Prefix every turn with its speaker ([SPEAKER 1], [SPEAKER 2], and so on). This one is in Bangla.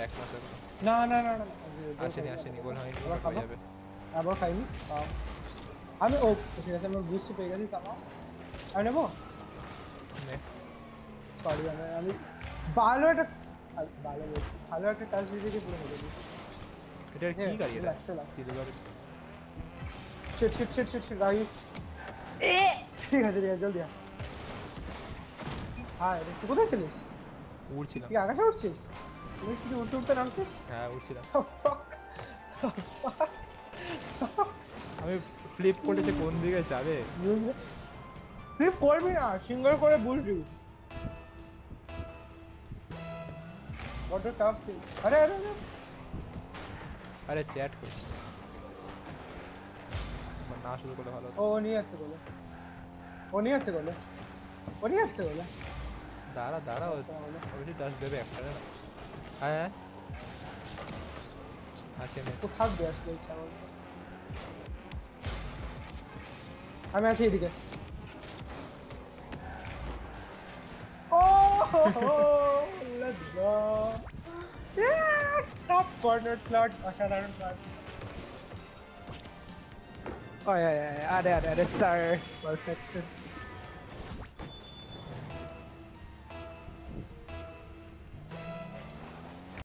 [SPEAKER 1] এক মাস আগে
[SPEAKER 2] না না না না
[SPEAKER 1] আসেনি গোল হয়নি হয়ে যাবে
[SPEAKER 2] আবার খাইনি আমি ও ঠিক আছে আমি বুস্ট পেয়ে গেছি সামা আমি নেবো সরি আমি ভালো একটা বলছি ভালো একটা টাচ দিয়ে দিয়ে পুরো হয়ে গেছে
[SPEAKER 1] এটা কি গাড়ি এটা সিলভার
[SPEAKER 2] শিট গাড়ি ঠিক আছে জলদি হ্যাঁ তুই কোথায় ছিলিস
[SPEAKER 1] উড়ছিলাম
[SPEAKER 2] তুই আকাশে উঠছিস তুই শুধু উঠতে নামছিস
[SPEAKER 1] হ্যাঁ উড়ছিলাম আমি ফ্লিপ করেছে কোন দিকে যাবে
[SPEAKER 2] ফ্লিপ করবি না সিঙ্গল করে বুঝবি বড় টাফ সি
[SPEAKER 1] আরে চ্যাট করছি না শুরু করলে ভালো
[SPEAKER 2] ও নিয়ে যাচ্ছে বলে
[SPEAKER 1] দাঁড়া ওই টাচ দেবে একটা হ্যাঁ আছে
[SPEAKER 2] তো থাকবে আসলে আমি আছি এদিকে let's go top corner slot অসাধারণ স্লট আরে স্যার পারফেকশন